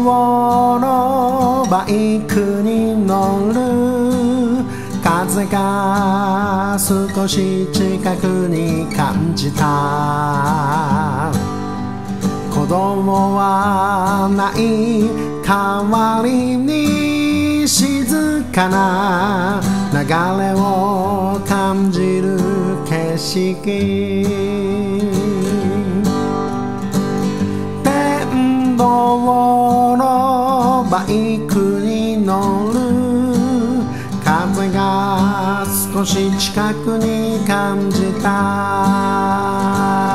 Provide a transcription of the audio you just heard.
のバイクに乗る風が少し近くに感じた。子供はない代わりに静かな流れを感じる景色。電動のバイクに乗る風が少し近くに感じた。